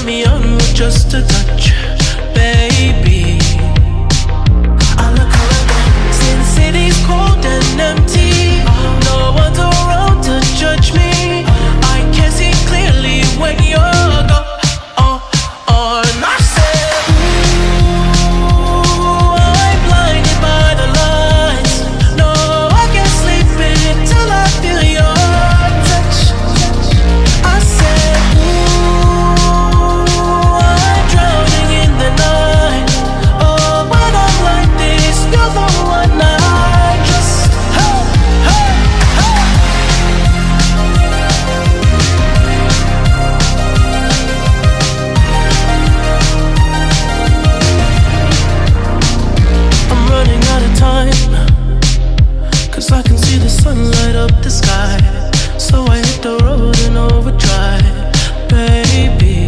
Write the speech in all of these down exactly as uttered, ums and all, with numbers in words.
me on with just a touch, baby. I look around, since city's cold and empty, no one's around to judge me. I can see clearly when you're gone. Oh, oh, and I said, ooh, I'm blinded by the lights. No, I can't sleep until I feel your touch. I said, ooh, I'm drowning in the night. Oh, when I'm like this, you're the one I just, hey, hey, hey. I'm running out of time, 'cause I can see the sun light up the sky. So I hit the road in overdrive, baby.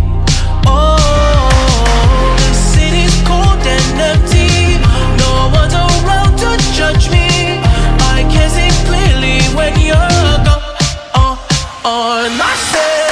Oh, the city's cold and empty, no one's around to judge me. I can see clearly when you're gone. Oh, oh, and I said,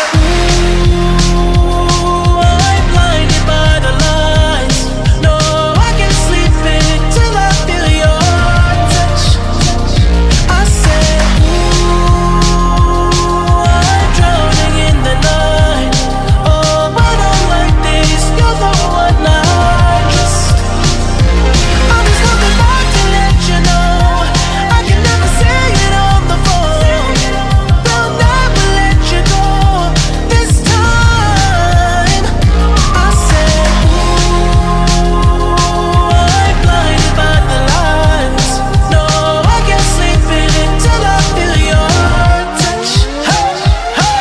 ooh, I'm blinded by the lights. No, I can't sleep until I feel your touch. I said, ooh, I'm drowning in the night. Oh, when I'm like this, you're the one I just, I'm just coming back to let you know I can never say it on the phone. They'll never let you go this time. I said, ooh, I'm blinded by the lights. No, I can't sleep until I feel your touch. Hey, hey,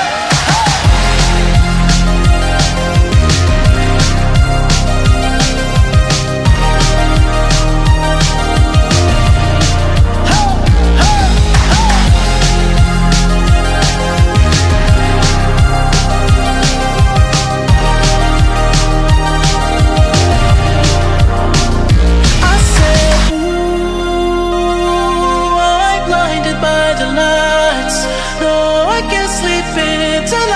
I said, ooh, I'm blinded by the lights. No, I can't sleep until